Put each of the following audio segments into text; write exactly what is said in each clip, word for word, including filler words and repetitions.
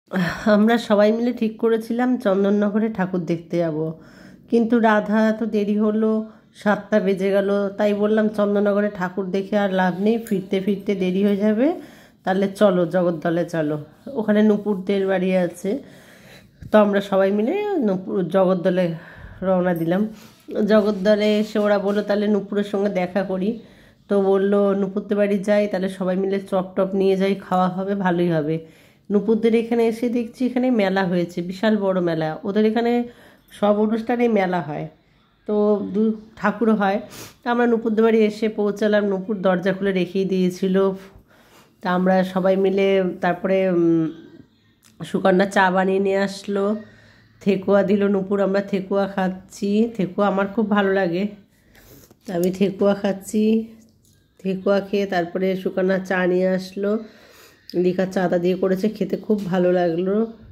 আমরা সবাই মিলে ঠিক করেছিলাম চন্দননগরে ঠাকুর দেখতে যাব, কিন্তু রাধা তো দেরি হলো, সাতটা বেজে গেল। তাই বললাম চন্দননগরে ঠাকুর দেখে আর লাভ নেই, ফিরতে ফিরতে দেরি হয়ে যাবে, তাহলে চলো জগদ্দলে চলো, ওখানে নুপুরদের বাড়ি আছে। তো আমরা সবাই মিলে নুপুর জগদ্দলে রওনা দিলাম। জগদ্দলে এসে ওরা বললো তাহলে নুপুরের সঙ্গে দেখা করি। তো বললো নুপুরদের বাড়ি যাই, তাহলে সবাই মিলে চপ টপ নিয়ে যাই, খাওয়া হবে, ভালোই হবে। নুপুরদের এখানে এসে দেখছি এখানে মেলা হয়েছে, বিশাল বড় মেলা। ওদের এখানে সব অনুষ্ঠানেই মেলা হয়, তো দু ঠাকুরও হয়। তা আমরা নুপুরদের বাড়ি এসে পৌঁছালাম, নুপুর দরজা খুলে রেখেই দিয়েছিল। তা আমরা সবাই মিলে তারপরে সুকন্যা চা বানিয়ে নিয়ে আসলো, ঠেকুয়া দিল নুপুর, আমরা ঠেকুয়া খাচ্ছি। ঠেকুয়া আমার খুব ভালো লাগে, তা আমি ঠেকুয়া খাচ্ছি। ঠেকুয়া খেয়ে তারপরে সুকন্যা চা নিয়ে আসলো, লিখা চাঁদা দিয়ে করেছে, খেতে খুব ভালো লাগলো।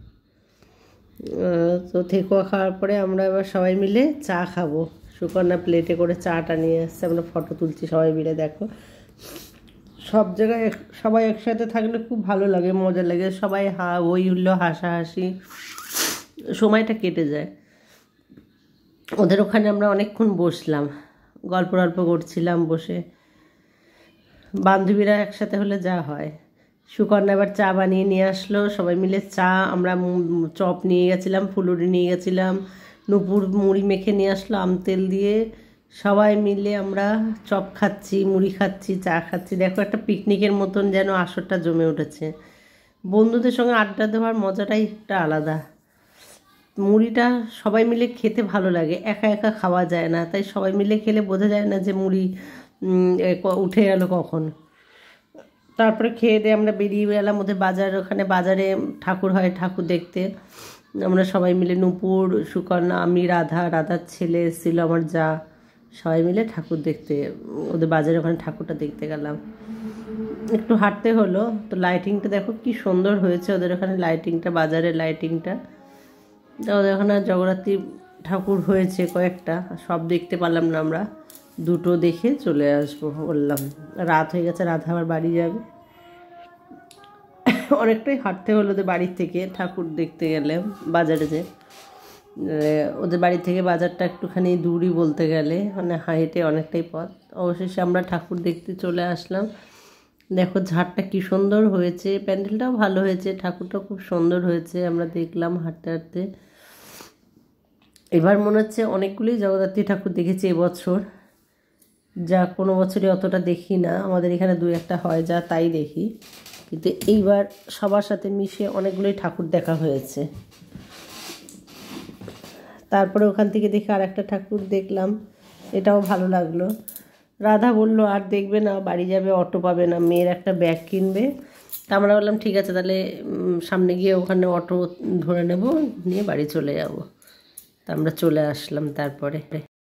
তো ঠেকুয়া খাওয়ার পরে আমরা এবার সবাই মিলে চা খাবো। সুকন্যা প্লেটে করে চাটা নিয়ে আসছে, আমরা ফটো তুলছি সবাই মিলে। দেখো সব জায়গায় সবাই একসাথে থাকলে খুব ভালো লাগে, মজা লাগে, সবাই হা হই হুল্লো হাসাহাসি সময়টা কেটে যায়। ওদের ওখানে আমরা অনেকক্ষণ বসলাম, গল্প গল্প করছিলাম বসে। বান্ধবীরা একসাথে হলে যা হয়। সুকন্যা এবার চা বানিয়ে নিয়ে আসলো, সবাই মিলে চা, আমরা চপ নিয়ে গেছিলাম, ফুলুরি নিয়ে গেছিলাম, নুপুর মুড়ি মেখে নিয়ে আসলো আম তেল দিয়ে। সবাই মিলে আমরা চপ খাচ্ছি, মুড়ি খাচ্ছি, চা খাচ্ছি। দেখো একটা পিকনিকের মতন যেন আসরটা জমে উঠেছে। বন্ধুদের সঙ্গে আড্ডা দেওয়ার মজাটাই একটা আলাদা। মুড়িটা সবাই মিলে খেতে ভালো লাগে, একা একা খাওয়া যায় না, তাই সবাই মিলে খেলে বোঝা যায় না যে মুড়ি উঠে গেল কখন। তারপরে খেয়ে দিয়ে আমরা বেরিয়ে গেলাম ওদের বাজার, ওখানে বাজারে ঠাকুর হয়, ঠাকুর দেখতে। আমরা সবাই মিলে নুপুর, সুকন্যা, আমি, রাধা, রাধার ছেলে এসেছিলো আমার যা, সবাই মিলে ঠাকুর দেখতে ওদের বাজারে ওখানে ঠাকুরটা দেখতে গেলাম। একটু হাঁটতে হলো, তো লাইটিংটা দেখো কি সুন্দর হয়েছে ওদের ওখানে, লাইটিংটা, বাজারের লাইটিংটা। ওদের ওখানে জগদ্ধাত্রী ঠাকুর হয়েছে কয়েকটা, সব দেখতে পারলাম না আমরা, দুটো দেখে চলে আসবো বললাম। রাত হয়ে গেছে, রাধা আবার বাড়ি যাবে। অনেকটাই হাঁটতে হলো ওদের বাড়ির থেকে ঠাকুর দেখতে গেলে বাজারে। যে ওদের বাড়ি থেকে বাজারটা একটুখানি দূরই বলতে গেলে, মানে হাইটে অনেকটাই পথ। অবশেষে আমরা ঠাকুর দেখতে চলে আসলাম। দেখো ঝাড়টা কি সুন্দর হয়েছে, প্যান্ডেলটাও ভালো হয়েছে, ঠাকুরটাও খুব সুন্দর হয়েছে। আমরা দেখলাম হাঁটতে হাঁটতে। এবার মনে হচ্ছে অনেকগুলোই জগদ্ধাত্রী ঠাকুর দেখেছি এবছর, যা কোনো বছরই অতটা দেখি না। আমাদের এখানে দু একটা হয় যা, তাই দেখি, কিন্তু এইবার সবার সাথে মিশে অনেকগুলোই ঠাকুর দেখা হয়েছে। তারপরে ওখান থেকে দেখে আর একটা ঠাকুর দেখলাম, এটাও ভালো লাগলো। রাধা বলল আর দেখবে না, বাড়ি যাবে, অটো পাবে না, মেয়ের একটা ব্যাগ কিনবে। তা আমরা বললাম ঠিক আছে, তাহলে সামনে গিয়ে ওখানে অটো ধরে নেব, নিয়ে বাড়ি চলে যাব। তা আমরা চলে আসলাম তারপরে।